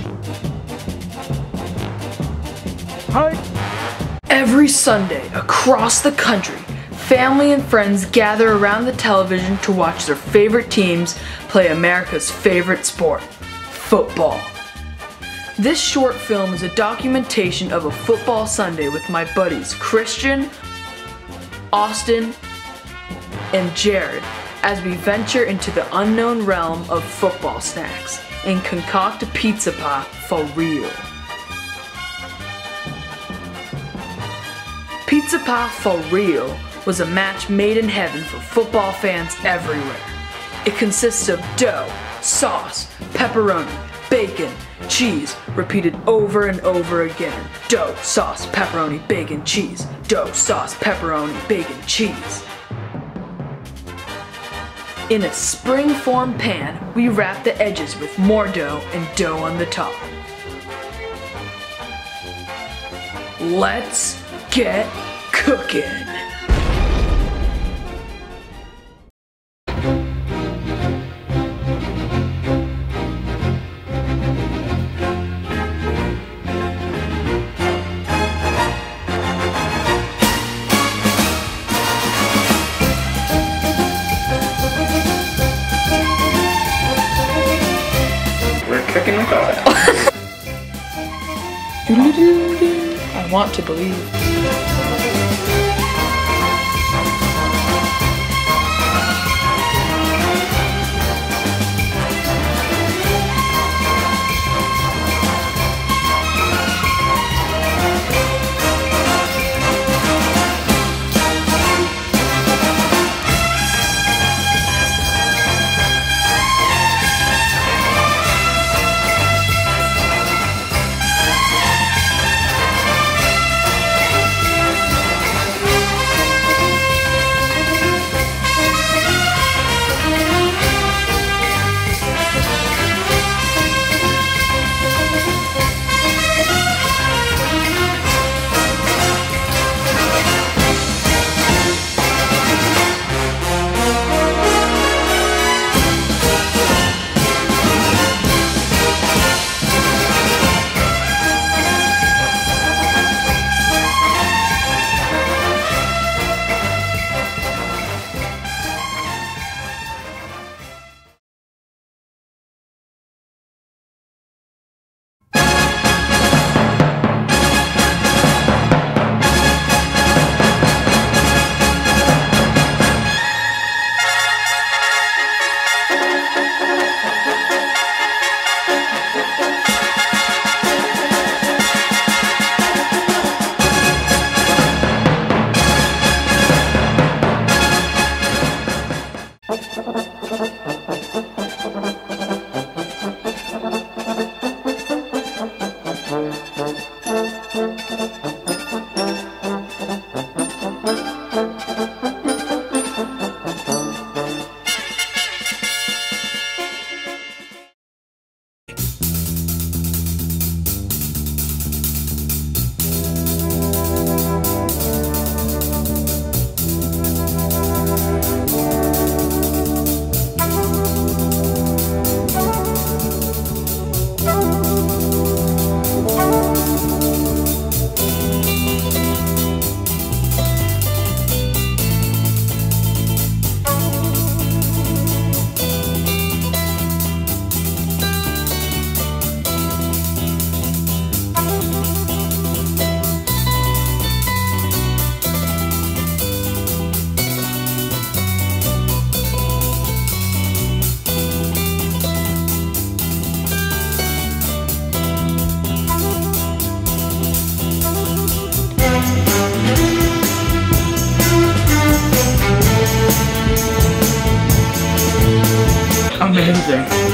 Hi. Every Sunday across the country, family and friends gather around the television to watch their favorite teams play America's favorite sport, football. This short film is a documentation of a football Sunday with my buddies Christian, Austin, and Jared as we venture into the unknown realm of football snacks and concoct a pizza pie for real. Pizza Pie for Real was a match made in heaven for football fans everywhere. It consists of dough, sauce, pepperoni, bacon, cheese, repeated over and over again. Dough, sauce, pepperoni, bacon, cheese. Dough, sauce, pepperoni, bacon, cheese. In a spring-form pan, we wrap the edges with more dough and dough on the top. Let's get cooking! We're cooking with oil. I want to believe. Amazing.